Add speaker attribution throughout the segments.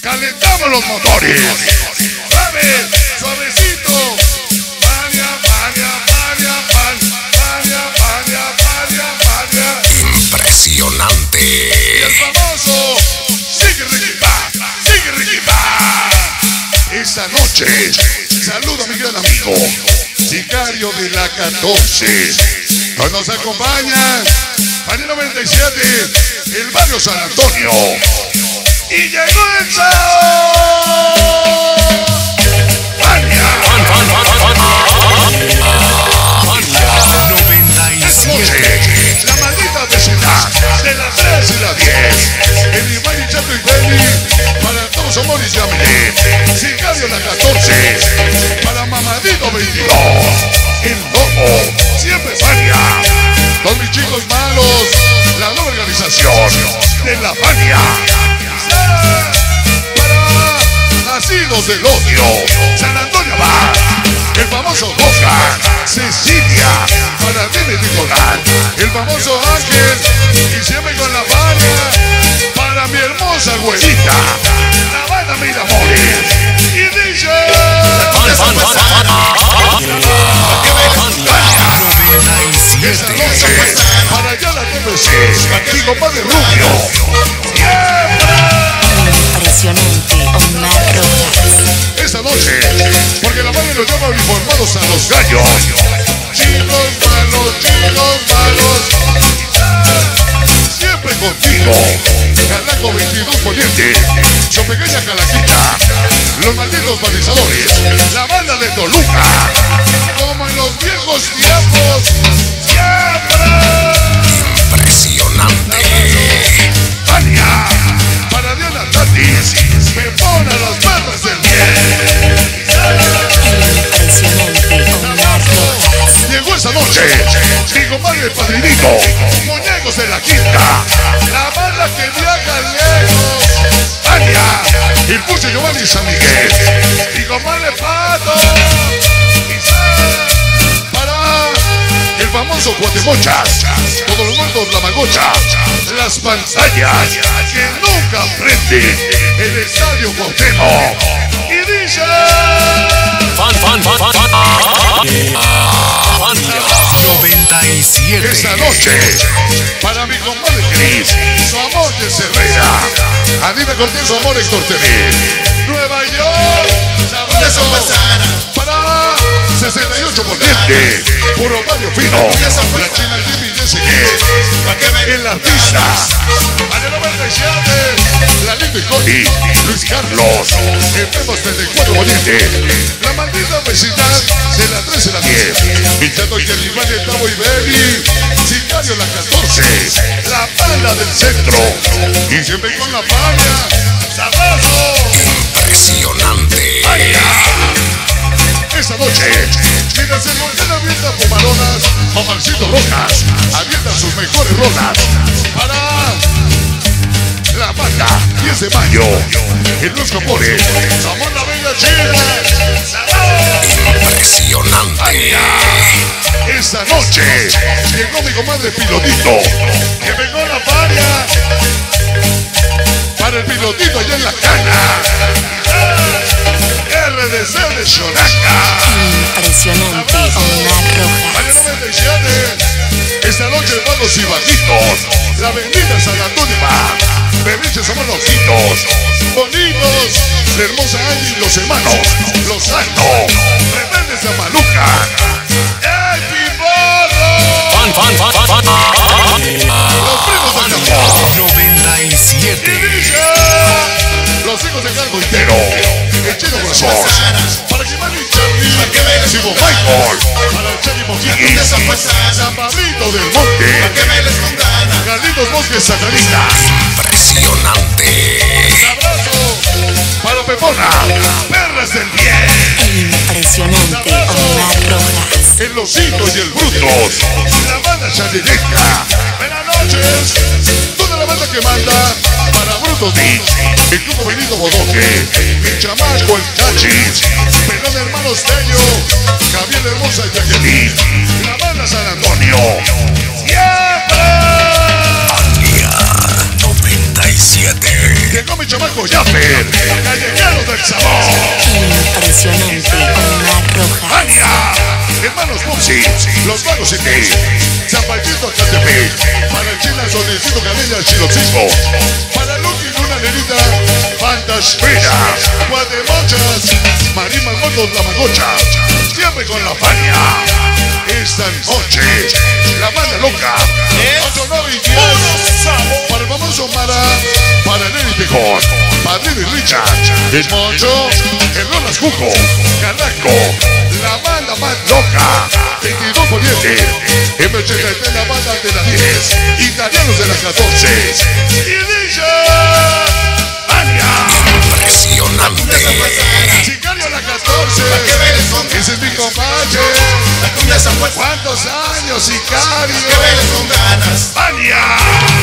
Speaker 1: calentamos los motores. Suave, suavecito. Paña, paña, paña, paña, paña, paña, paña.
Speaker 2: Impresionante.
Speaker 1: Y el famoso sigue Ricky Pa. Esta noche saludo a mi gran amigo Sicario de la 14. Hoy nos acompaña Panel 97, el barrio San Antonio. Y llegó el Chao. Fania. Esta noche, la maldita vecindad de las 3 y las 10. El Iván y Chato y Benny, para todos amores llámenle. Sicario la 14, para Mamadito 22. El Lobo, siempre Fania. Todos mis chicos malos, la nueva organización de la Fania. Para nacidos del odio, San Antonio va. El famoso Boca, Cecilia, para Dime Nicolás. El famoso Ángel, y siempre con la Fania. Para mi hermosa abuelita, la banda Miramores. Y dice... Esta noche, para allá la TPC, mi compadre Rubio.
Speaker 3: Impresionante, Omar Rojas.
Speaker 1: Esta noche, porque la madre los llama uniformados a los gallos. Chicos malos, siempre contigo. Calaco 22 Poniente, su pequeña Calaquita, los malditos matizadores, la banda de Toluca, como en los viejos tiempos, siempre.
Speaker 2: Impresionante.
Speaker 1: Fania, para Diana Tatis, me pone a las perras del bien.
Speaker 3: Impresionante, Omar Rojas.
Speaker 1: Llegó esa noche, mi compadre Padrinito, muñecos de la quinta, la banda que viaja lejos, Fania, el Puche Giovanni San Miguel, mi compadre Pato, para el famoso Cuatemochas, todos los muertos la magocha, las pantallas que nunca prenden, el estadio Cuauhtémoc, y dice...
Speaker 2: Fania 97.
Speaker 1: Esta noche, para mi compadre Cris, su amor de Cervera, Anime Cortés, su amor Héctor TV, Nueva York, sabroso, para 68 Poniente, puro barrio fino, la China Jimmy DSG, el artista, para el 97, la Lito y Cody, Luis Carlos, el Pemos 34 Poniente, la maldita vecindad de la 13 a la 10, Pinchando y el Iván de Tavo y Baby, Sicario la 14, la banda del centro, y siempre con la Fania, sabroso,
Speaker 2: Impresionante.
Speaker 1: Fania. Esta noche, mientras el volcán avienta fumaronas, Omarcito Rojas avienta sus mejores rolas para la banda 10 de mayo, en Los Capores, somos la bella china,
Speaker 2: Impresionante.
Speaker 1: esta noche llegó mi comadre Pilotito, que pegó la Fania para el Pilotito allá en la cana. RDC de Xonaca.
Speaker 3: Impresionante, Omar
Speaker 1: Panel
Speaker 3: Rojas.
Speaker 1: 97, esta noche vagos y bajitos, la bendita San Antonio va. Berriches somos los hitos, bonitos, la hermosa Angie y los hermanos, los santos, rebeldes de Maluca. ¡Ey, Piporro! Los primos de Japón.
Speaker 2: 97.
Speaker 1: Los hijos de Cargo Entero, el Chino Corazón, para que Manny Charlie, Simo Michael, para el Charlie Mojiquín, San Pablito del Monte, Carlitos Bosques Satanista,
Speaker 2: Impresionante.
Speaker 1: abrazo para Pepona, perras del bien,
Speaker 3: Impresionante, Omar Rojas.
Speaker 1: el Osito y el Brutos, la banda Chalileca, buenas noches, toda la banda que manda, para Brutos Beach, el Grupo Benito Bodoque, el Chamaco, el Chachis, Pelón Hermanos Tello, Javier Hermosa y Jacqueline, la banda San Antonio, siempre.
Speaker 2: Fania 97. hay 7.
Speaker 1: Llegó mi chamaco Jaffer, callejero del sabor.
Speaker 3: Impresionante, Omar Rojas.
Speaker 1: ¡Ania! Hermanos Muxi, Los Vagos y ti. San Baldito Catepec. Para el Chila Solicito Canella Chiloxismo. Para Lucky Luna Nenita, Fantasfera. Guademochas, Marima Gordos La Magocha. Siempre con la Fania. Esta noche, la banda loca. 8, 9 y 10. Para el famoso Mara, para Nelly Tejón, Padrino y Richard, el Moncho, el Rolas Cuco, Caraco, la banda más loca, 22 por 7, M83 la banda de la 10, italianos de la 14, y dice, ¡Ania!
Speaker 2: Impresionante.
Speaker 1: Sicario la 14, ese es mi compadre. ¿Cuántos años, Sicario? ¡Ania!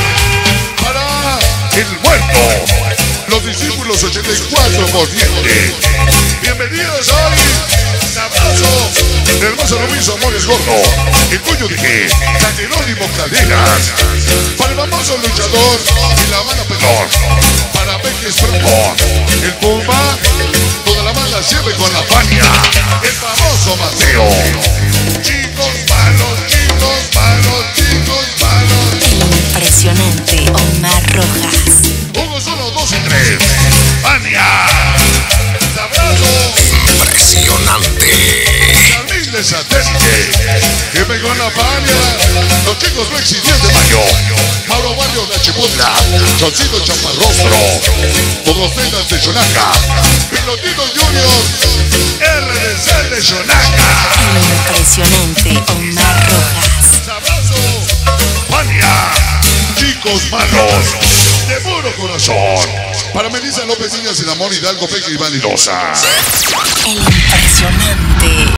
Speaker 1: Para el muerto, los discípulos 84 por 7. Bienvenidos hoy. Un abrazo. El hermoso Luis Amores Gordo. El cuño de San Jerónimo Calderas. Para el famoso luchador y la banda Pelón. Para Beques Franco. El Puma. Toda la banda siempre con la Fania. El famoso Mateo. Chicos malos, chicos malos, chicos malos.
Speaker 3: Impresionante, Omar Rojas.
Speaker 1: Jugos 1, 2 y 3. ¡Fania! ¡Un abrazo!
Speaker 2: Impresionante.
Speaker 1: Carmín de Satélite. Que pegó en la Fania. Los chicos Brexit 10 de mayo. Mauro Barrio de Chiputla. Choncito Chaparrostro. Todos vendas de Chonaca. Pilotito Junior. RDC de Chonaca.
Speaker 3: Impresionante, Omar Rojas.
Speaker 1: ¡Un abrazo! ¡Fania! Chicos malos, de puro corazón. Para Melissa López Niñas, el amor Hidalgo, Peque y Vanidosa.
Speaker 3: El